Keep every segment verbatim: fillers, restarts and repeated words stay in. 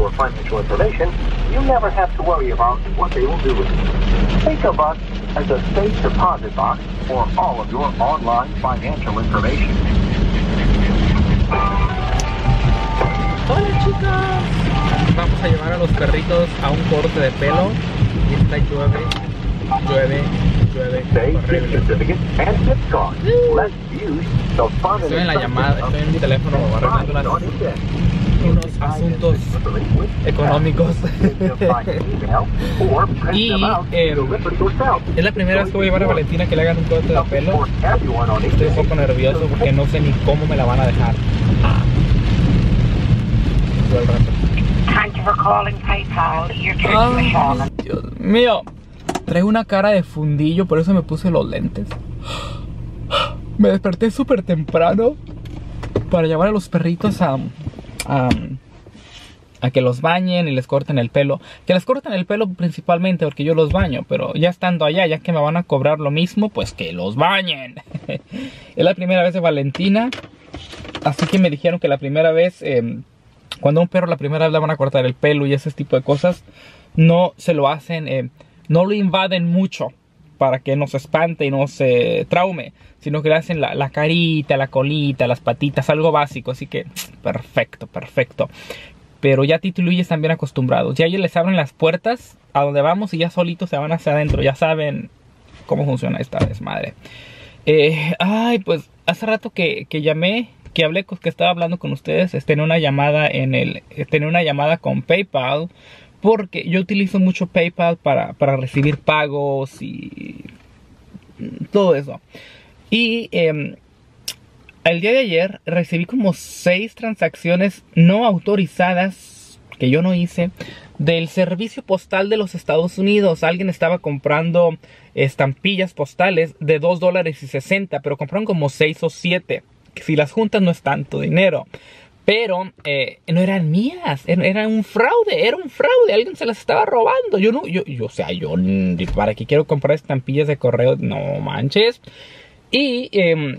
or financial information, you never have to worry about what they will do with it. Think of us as a safe deposit box for all of your online financial information. Hola chicos, vamos a llevar a los perritos a un corte de pelo y está llueve, llueve, llueve, horrible. Estoy en la llamada, estoy en mi teléfono arreglando unos asuntos económicos y eh, es la primera vez que voy a llevar a Valentina que le hagan un corte de pelo. Estoy un poco nervioso porque no sé ni cómo me la van a dejar. Ay, Dios mío, traigo una cara de fundillo, por eso me puse los lentes. Me desperté súper temprano para llevar a los perritos a, a, a que los bañen y les corten el pelo. Que les corten el pelo principalmente porque yo los baño, pero ya estando allá, ya que me van a cobrar lo mismo, pues que los bañen. Es la primera vez de Valentina, así que me dijeron que la primera vez, eh, cuando a un perro la primera vez le van a cortar el pelo y ese tipo de cosas, no se lo hacen, eh, no lo invaden mucho para que no se espante y no se traume, sino que le hacen la, la carita, la colita, las patitas, algo básico. Así que perfecto, perfecto. Pero ya Tito y Luis están bien acostumbrados. Ya ellos les abren las puertas a donde vamos y ya solitos se van hacia adentro. Ya saben cómo funciona esta desmadre. Eh, ay, pues hace rato que, que llamé, que hablé, que estaba hablando con ustedes. Tenía una llamada en el, tenía una llamada con PayPal. Porque yo utilizo mucho PayPal para, para recibir pagos y todo eso. Y eh, el día de ayer recibí como seis transacciones no autorizadas que yo no hice del servicio postal de los Estados Unidos. Alguien estaba comprando estampillas postales de dos dólares y sesenta, pero compraron como seis o siete. Si las juntas no es tanto dinero. Pero eh, no eran mías, era un fraude, era un fraude, alguien se las estaba robando. Yo no, yo, yo o sea, yo, ¿para qué quiero comprar estampillas de correo? No manches. Y eh,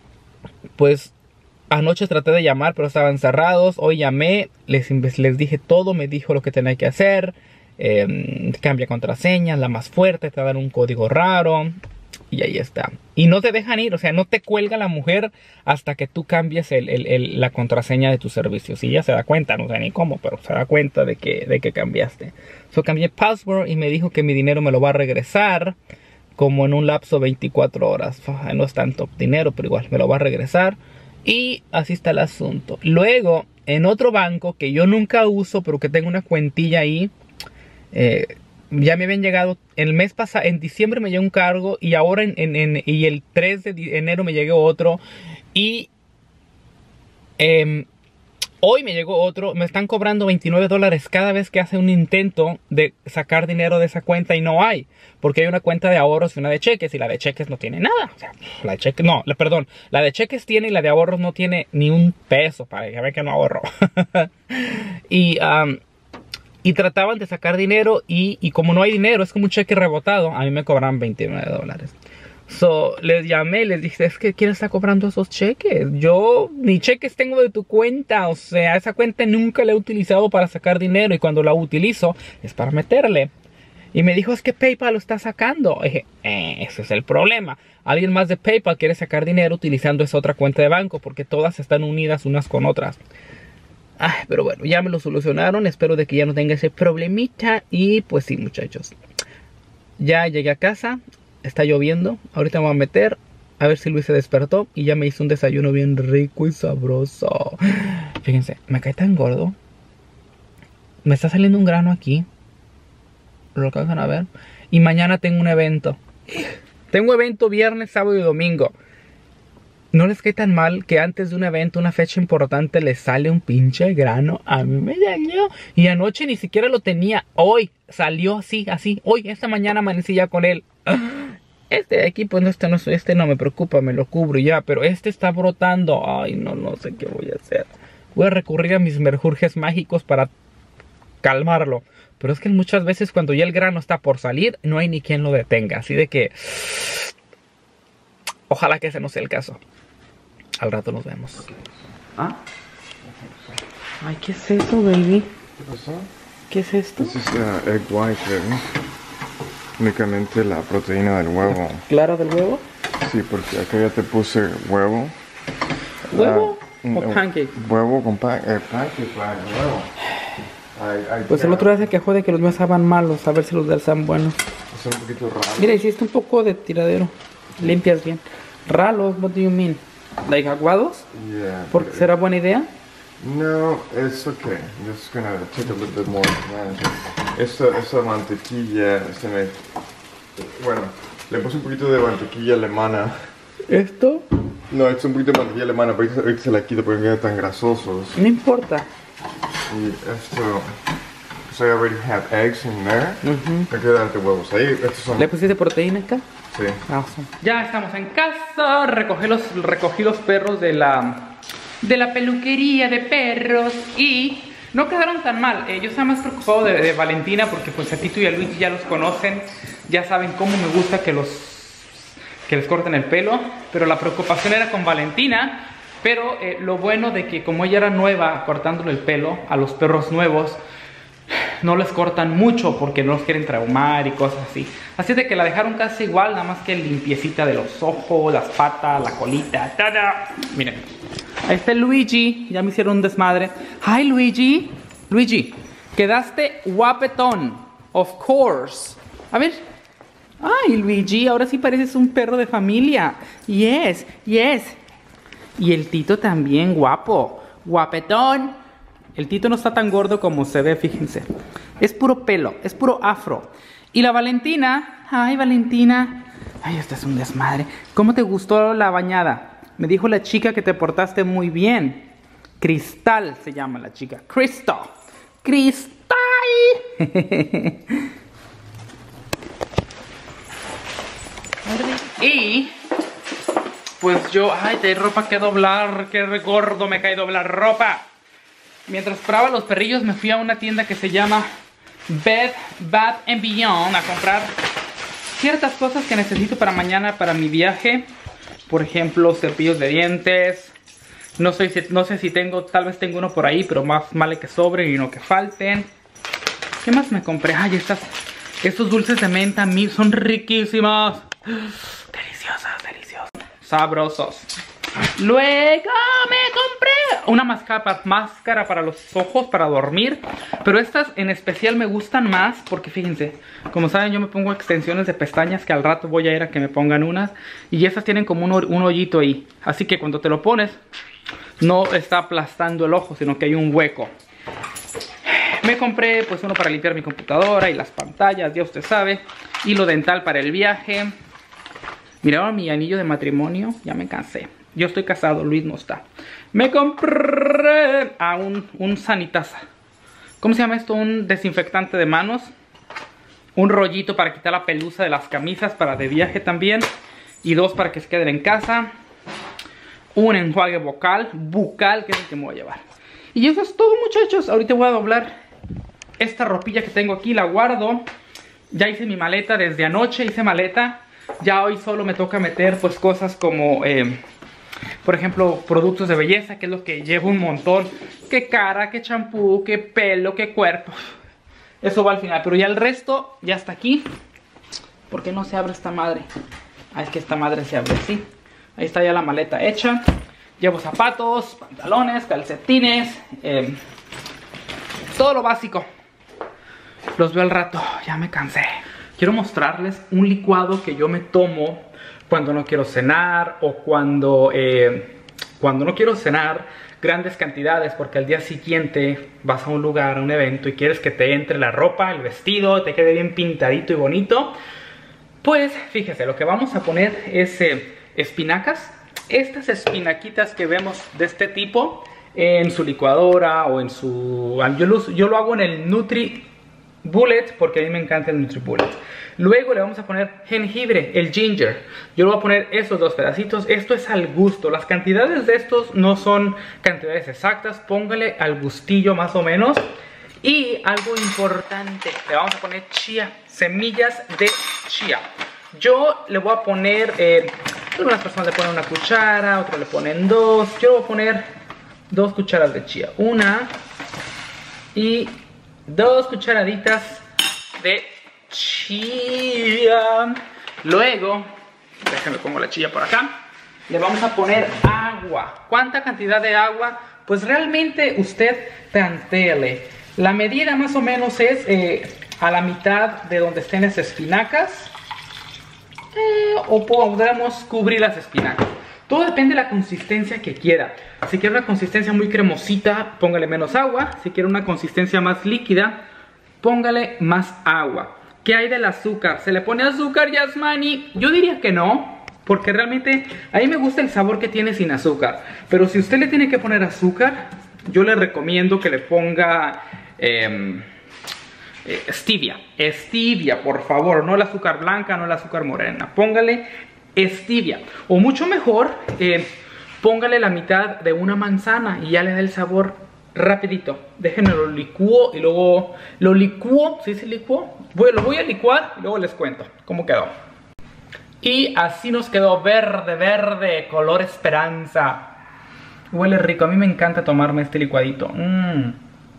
pues anoche traté de llamar, pero estaban cerrados. Hoy llamé, les, les dije todo, me dijo lo que tenía que hacer. Eh, cambia contraseña, la más fuerte, te dan un código raro. Y ahí está. Y no te dejan ir, o sea, no te cuelga la mujer hasta que tú cambies el, el, el, la contraseña de tu servicio. Si ella se da cuenta, no sé ni cómo, pero se da cuenta de que, de que cambiaste. So cambié password y me dijo que mi dinero me lo va a regresar como en un lapso de veinticuatro horas. No es tanto dinero, pero igual me lo va a regresar. Y así está el asunto. Luego, en otro banco que yo nunca uso, pero que tengo una cuentilla ahí, eh, ya me habían llegado, el mes pasado, en diciembre me llegó un cargo y ahora en, en, en y el tres de enero me llegó otro y eh, hoy me llegó otro. Me están cobrando veintinueve dólares cada vez que hace un intento de sacar dinero de esa cuenta y no hay, porque hay una cuenta de ahorros y una de cheques y la de cheques no tiene nada. O sea, la de cheques, no, la, perdón, la de cheques tiene y la de ahorros no tiene ni un peso, para que vean que no ahorro. y... Um, Y trataban de sacar dinero y, y como no hay dinero, es como un cheque rebotado, a mí me cobran veintinueve dólares. So, les llamé, les dije, es que ¿quién está cobrando esos cheques? Yo ni cheques tengo de tu cuenta, o sea, esa cuenta nunca la he utilizado para sacar dinero y cuando la utilizo es para meterle. Y me dijo, es que PayPal lo está sacando. Y dije, eh, ese es el problema. Alguien más de PayPal quiere sacar dinero utilizando esa otra cuenta de banco porque todas están unidas unas con otras. Ay, pero bueno, ya me lo solucionaron. Espero de que ya no tenga ese problemita. Y pues sí, muchachos, ya llegué a casa. Está lloviendo. Ahorita me voy a meter a ver si Luis se despertó. Y ya me hizo un desayuno bien rico y sabroso. Fíjense, me cae tan gordo. Me está saliendo un grano aquí. Lo alcanzan a ver. Y mañana tengo un evento. Tengo evento viernes, sábado y domingo. No les cae tan mal que antes de un evento, una fecha importante, les sale un pinche grano. A mí me dañó. Y anoche ni siquiera lo tenía. Hoy salió así, así. Hoy, esta mañana amanecí ya con él. Este de aquí, pues no, este no, este no me preocupa, me lo cubro ya. Pero este está brotando. Ay, no, no sé qué voy a hacer. Voy a recurrir a mis merjurjes mágicos para calmarlo. Pero es que muchas veces cuando ya el grano está por salir, no hay ni quien lo detenga. Así de que... ojalá que ese no sea el caso. Al rato nos vemos. ¿Ah? Ay, ¿qué es eso, baby? ¿Qué pasó? ¿Qué es esto? This is uh, egg whiting. Únicamente la proteína del huevo. ¿Clara del huevo? Sí, porque acá ya te puse huevo. ¿Huevo Ah, o pancake? Huevo con pan eh, pancake, pan, huevo. Ay, ay, Pues el otro día se quejó de que los míos estaban malos, a ver si los de él están buenos. Es un poquito raro. Mira, hiciste un poco de tiradero. Limpias bien. Ralos, what do you mean? Like aguados? Yeah. ¿Porque but- será buena idea? No, it's okay. I'm just gonna take a little bit more advantage. Esta, esta mantequilla se me... Bueno, le puse un poquito de mantequilla alemana. ¿Esto? No, es un poquito de mantequilla alemana, pero ahorita, ahorita se la quito porque quedan tan grasosos. No importa. Y esto... So I already have eggs in there. Ujú. Hay que darte huevos ahí. Estos son... ¿Le pusiste proteína acá? Sí. Awesome. Ya estamos en casa. Recogí los, recogí los perros de la... de la peluquería de perros y no quedaron tan mal. Eh, yo estaba más preocupado de, de Valentina porque pues a Tito y a Luigi ya los conocen, ya saben cómo me gusta que los que les corten el pelo, pero la preocupación era con Valentina. Pero eh, lo bueno de que como ella era nueva cortándole el pelo a los perros nuevos, no les cortan mucho porque no los quieren traumar y cosas así. Así de que la dejaron casi igual, nada más que limpiecita de los ojos, las patas, la colita. ¡Tada! Miren, ahí está el Luigi, ya me hicieron un desmadre. Hi Luigi, Luigi, quedaste guapetón, of course. A ver, ay Luigi, ahora sí pareces un perro de familia. Yes, yes. Y el Tito también guapo, guapetón. El Tito no está tan gordo como se ve, fíjense. Es puro pelo, es puro afro. Y la Valentina, ay Valentina, ay esto es un desmadre. ¿Cómo te gustó la bañada? Me dijo la chica que te portaste muy bien. Cristal se llama la chica. Crystal. Cristal. Y pues yo, ay, hay ropa que doblar, qué gordo me cae doblar ropa. Mientras esperaba a los perrillos me fui a una tienda que se llama Bed Bath and Beyond a comprar ciertas cosas que necesito para mañana para mi viaje. Por ejemplo, cepillos de dientes. No sé si, no sé si tengo, tal vez tengo uno por ahí, pero más vale que sobren y no que falten. ¿Qué más me compré? Ay, estas, estos dulces de menta son riquísimos. Deliciosos, deliciosos. Sabrosos. Luego me compré una máscara, máscara para los ojos para dormir. Pero estas en especial me gustan más porque fíjense, como saben yo me pongo extensiones de pestañas que al rato voy a ir a que me pongan unas. Y estas tienen como un, un hoyito ahí. Así que cuando te lo pones no está aplastando el ojo, sino que hay un hueco. Me compré pues uno para limpiar mi computadora y las pantallas, ya usted sabe. Hilo dental para el viaje. ¿Miraron mi anillo de matrimonio? Ya me cansé. Yo estoy casado, Luis no está. Me compré a un, un sanitaza. ¿Cómo se llama esto? Un desinfectante de manos. Un rollito para quitar la pelusa de las camisas para de viaje también. Y dos para que se queden en casa. Un enjuague bucal, bucal, que es el que me voy a llevar. Y eso es todo, muchachos. Ahorita voy a doblar esta ropilla que tengo aquí, la guardo. Ya hice mi maleta desde anoche, hice maleta. Ya hoy solo me toca meter pues cosas como... Eh, por ejemplo, productos de belleza, que es lo que llevo un montón. Que cara, que champú, que pelo, que cuerpo. Eso va al final, pero ya el resto ya está aquí. ¿Por qué no se abre esta madre? Ah, es que esta madre se abre así. Ahí está ya la maleta hecha. Llevo zapatos, pantalones, calcetines, eh, todo lo básico. Los veo al rato, ya me cansé. Quiero mostrarles un licuado que yo me tomo cuando no quiero cenar o cuando, eh, cuando no quiero cenar grandes cantidades porque al día siguiente vas a un lugar, a un evento y quieres que te entre la ropa, el vestido, te quede bien pintadito y bonito. Pues fíjese, lo que vamos a poner es eh, espinacas. Estas espinaquitas que vemos de este tipo en su licuadora o en su... Yo lo, yo lo hago en el Nutri Bullet porque a mí me encanta el Nutri Bullet. Luego le vamos a poner jengibre, el ginger. Yo le voy a poner esos dos pedacitos. Esto es al gusto. Las cantidades de estos no son cantidades exactas. Póngale al gustillo más o menos. Y algo importante, le vamos a poner chía, semillas de chía. Yo le voy a poner, eh, algunas personas le ponen una cuchara, otros le ponen dos. Yo le voy a poner dos cucharas de chía. Una y dos cucharaditas de chía. Luego, déjenme pongo la chía por acá. Le vamos a poner agua. ¿Cuánta cantidad de agua? Pues realmente usted tantéele. La medida más o menos es eh, a la mitad de donde estén las espinacas. Eh, o podremos cubrir las espinacas. Todo depende de la consistencia que quiera. Si quiere una consistencia muy cremosita, póngale menos agua. Si quiere una consistencia más líquida, póngale más agua. ¿Qué hay del azúcar? ¿Se le pone azúcar, Yasmani? Yo diría que no, porque realmente a mí me gusta el sabor que tiene sin azúcar. Pero si usted le tiene que poner azúcar, yo le recomiendo que le ponga eh, eh, stevia. Stevia, por favor, no el azúcar blanca, no el azúcar morena. Póngale stevia. O mucho mejor, eh, póngale la mitad de una manzana y ya le da el sabor rapidito. Déjenme lo licúo y luego lo licúo. ¿Sí se licuó? Voy, lo voy a licuar y luego les cuento cómo quedó. Y así nos quedó verde, verde, color esperanza. Huele rico. A mí me encanta tomarme este licuadito. Mmm.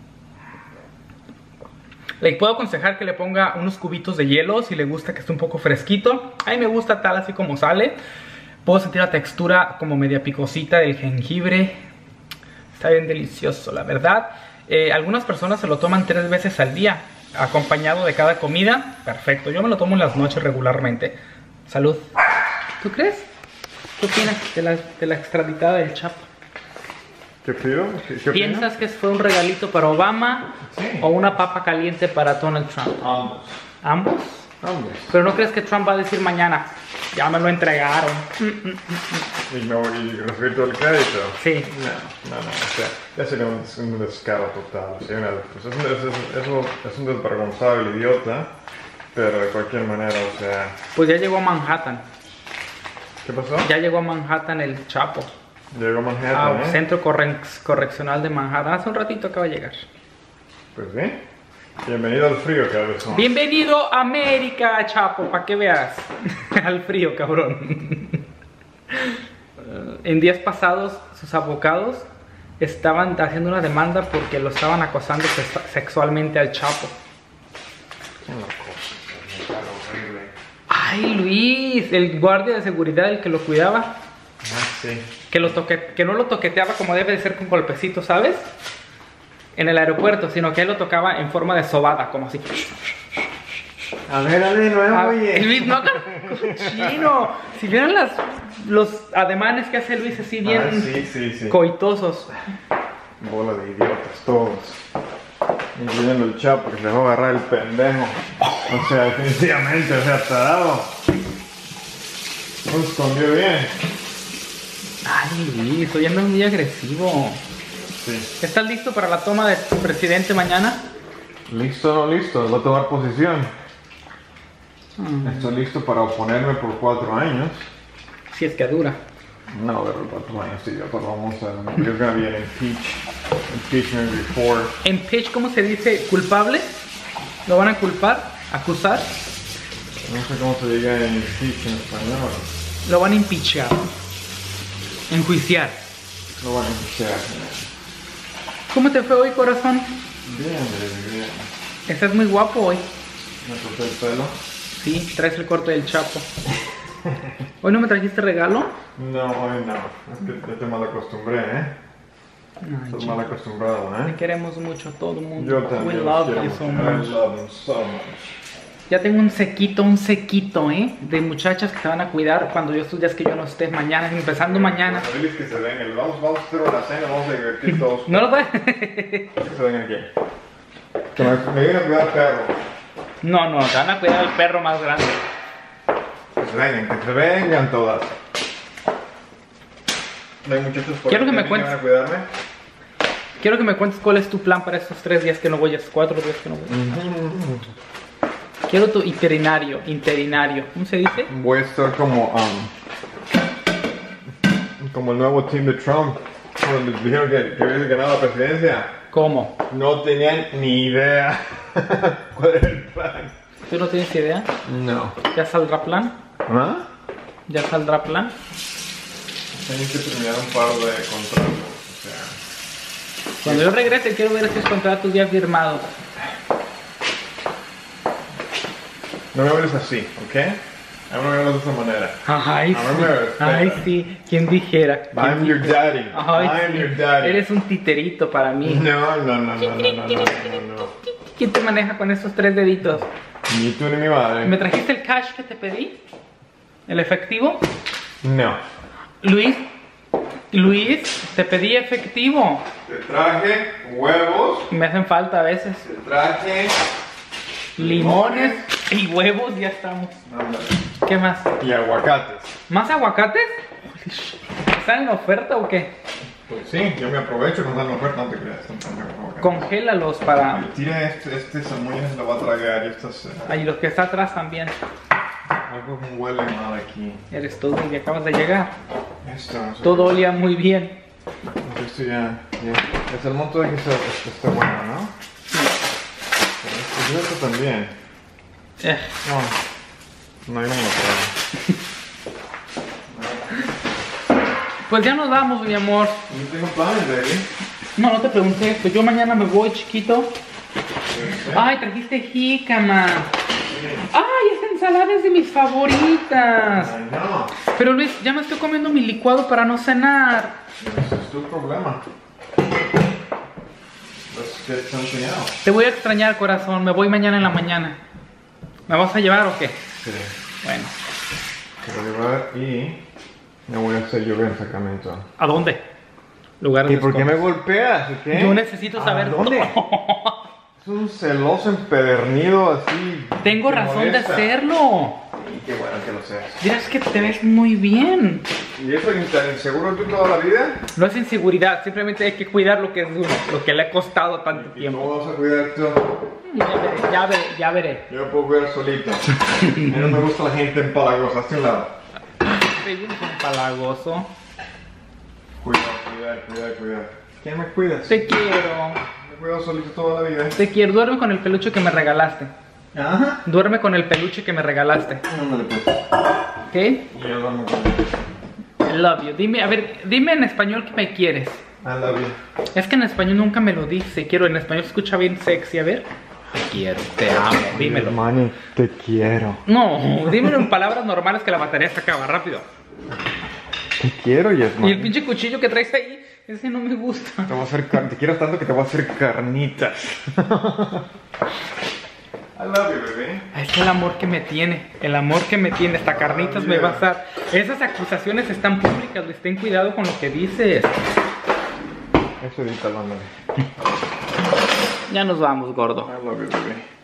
Le puedo aconsejar que le ponga unos cubitos de hielo si le gusta que esté un poco fresquito. A mí me gusta tal así como sale. Puedo sentir la textura como media picosita del jengibre. Está bien delicioso, la verdad. Eh, algunas personas se lo toman tres veces al día, acompañado de cada comida. Perfecto, yo me lo tomo en las noches regularmente. Salud. ¿Tú crees? ¿Qué opinas de la, de la extraditada del Chapo? ¿Qué pido? ¿Qué, qué ¿Piensas que fue un regalito para Obama? Sí. ¿O una papa caliente para Donald Trump? Ambos. ¿Ambos? Ambos. Pero ¿no crees que Trump va a decir mañana? Ya me lo entregaron. Mm, mm, mm. ¿Y, me voy, y recibir todo el crédito? Sí. No, no, no. O sea, ya sería un, un descaro total. O sea, una, pues es, un, es, es, eso es un desvergonzable idiota. Pero de cualquier manera, o sea... Pues ya llegó a Manhattan. ¿Qué pasó? Ya llegó a Manhattan el Chapo. Llegó a Manhattan, Ah, ¿eh? Centro Corre- Correccional de Manhattan. Hace un ratito acaba de llegar. Pues bien. Bienvenido al frío, cabrón. Bienvenido a América, Chapo, para que veas. Al frío, cabrón. En días pasados, sus abogados estaban haciendo una demanda porque lo estaban acosando sex- sexualmente al Chapo. Ay, Luis, el guardia de seguridad, el que lo cuidaba. Ah, sí. Que, lo toque, que no lo toqueteaba como debe de ser con golpecitos, ¿sabes? En el aeropuerto, sino que él lo tocaba en forma de sobada, como así. A ver, dale de nuevo, Ah, oye. Luis, no, cochino. Si vieran las, los ademanes que hace Luis así bien Ah, sí, sí, sí. coitosos. Bola de idiotas, todos. Incluyendo el Chapo, que se dejó agarrar el pendejo. O sea, definitivamente, o sea, tarado. No escondió bien. Ay, Luis, hoy andas muy agresivo. Sí. ¿Estás listo para la toma de presidente mañana? ¿Listo o no listo? Voy a tomar posición. Mm, Estoy listo para oponerme por cuatro años. si es que dura. No, pero cuatro años, sí, ya pues vamos a... There's gonna be an impeach, impeachment before. Impeach, ¿cómo se dice? ¿Culpable? ¿Lo van a culpar? ¿Acusar? No sé cómo se diga en impeach en español. Lo van a impeachar. Enjuiciar. No van a impeachar. ¿Cómo te fue hoy, corazón? Bien, bien, bien. Estás muy guapo hoy. Me corté el pelo. Sí, traes el corte del Chapo. ¿Hoy no me trajiste regalo? No, hoy no. Es que ya te mal acostumbré, ¿eh? Ay, Estás chico. mal acostumbrado, Te ¿eh? queremos mucho a todo el mundo. Yo también. We los love quiero you so mucho. much. I love you so much. Ya tengo un sequito, un sequito, ¿eh? De muchachas que te van a cuidar cuando yo estos días que yo no esté mañana, empezando mañana. Bueno, diles que se vengan. Vamos, vamos a hacer una cena, vamos a divertir todos. ¿No lo puedes? Que se vengan aquí. Que me, me vienen a cuidar perro. No, no, te van a cuidar al perro más grande. Que se vengan, que se vengan todas. No hay muchachos por Quiero aquí que me también cuentes- van a cuidarme. Quiero que me cuentes cuál es tu plan para estos tres días que no voy, cuatro días que no voy. Quiero tu interinario, interinario. ¿Cómo se dice? Voy a estar como, um, como el nuevo team de Trump. Cuando les dijeron que, que había ganado la presidencia, ¿Cómo? no tenían ni idea cuál era el plan. ¿Tú no tienes idea? No. ¿Ya saldrá plan? ¿Ah? ¿Ya saldrá plan? Tienen que terminar un par de contratos. O sea, Cuando yo regrese quiero ver estos contratos ya firmados. No me hables así, ¿ok? A mí no me hablas de esa manera. Ay, A mí me sí. respeta. Ay, sí. ¿Quién dijera? I'm your daddy. Ay, I'm sí. your daddy. Eres un titerito para mí. No, no, no, no, no, no, no, no, no. ¿Quién te maneja con esos tres deditos? Ni tú ni mi madre. ¿Me trajiste el cash que te pedí? ¿El efectivo? No. Luis, Luis, te pedí efectivo. Te traje huevos. Me hacen falta a veces. Te traje Limones y huevos, ya estamos. Ándale. ¿Qué más? Y aguacates. ¿Más aguacates? ¿Están en oferta o qué? Pues sí, yo me aprovecho con la oferta, no te creas. no te creas. Congélalos para... Tira este, este salmón se lo va a tragar y estas... eh, Ahí los que está atrás también. algo que huele mal aquí. Eres tú y acabas de llegar. Esto, no sé. Todo olía muy bien. Esto ya, ya. El salmón todavía está, está bueno, ¿no? Pero esto también. Eh, No, no hay ningún Pues ya nos vamos, mi amor. No tengo planes, baby. No, no te pregunté. Pues yo mañana me voy, chiquito. Ay, trajiste jícama. Ay, esta ensalada es de mis favoritas. Ay, no. Pero Luis, ya me estoy comiendo mi licuado para no cenar. Ese es tu problema. Let's get something else. Te voy a extrañar, corazón. Me voy mañana en la mañana. ¿Me vas a llevar o qué? Sí. Bueno. Te voy a llevar y me voy a hacer llover en Sacramento. ¿A dónde? Lugar ¿Y donde por qué me escondes. golpeas? ¿Qué? Yo necesito ¿A saber dónde? todo. Es un celoso empedernido así. Tengo que razón de molesta. hacerlo. Y qué bueno que lo seas. Dirás que te ves muy bien. ¿Y eso es tan inseguro tú toda la vida? No es inseguridad, simplemente hay que cuidar lo que es uno, lo que le ha costado tanto ¿Y tiempo. cómo vas a cuidar tú? Ya veré, ya veré, ya veré. Yo me puedo cuidar solito. A mí no me gusta la gente empalagosa. Hazte un lado. Soy un empalagoso. Cuidado, cuidado, cuidado, cuidado. ¿Quién me cuidas? Te quiero. Me cuido solito toda la vida. Te quiero. Duerme con el peluche que me regalaste. Ajá. Duerme con el peluche que me regalaste. Ándale pues. ¿Ok? Y yo duermo con él. I love you. Dime, a ver, dime en español que me quieres. I love you. Es que en español nunca me lo dice. Quiero, en español se escucha bien sexy. A ver. Te quiero, te amo. Dímelo. Manny, te quiero. No, dímelo en palabras normales que la batería se acaba rápido. Te quiero, Yasmani. Y el pinche cuchillo que traes ahí, ese no me gusta. Te voy a hacer car- te quiero tanto que te voy a hacer carnitas. I love you, baby. Es el amor que me tiene, el amor que me tiene, hasta carnitas me va a dar. Esas acusaciones están públicas, Luis, ten cuidado con lo que dices. Eso edita, ándale. Ya nos vamos, gordo. I love you, baby.